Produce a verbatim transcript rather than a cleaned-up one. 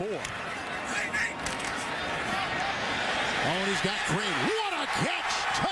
four. Oh, and he's got Green. What a catch!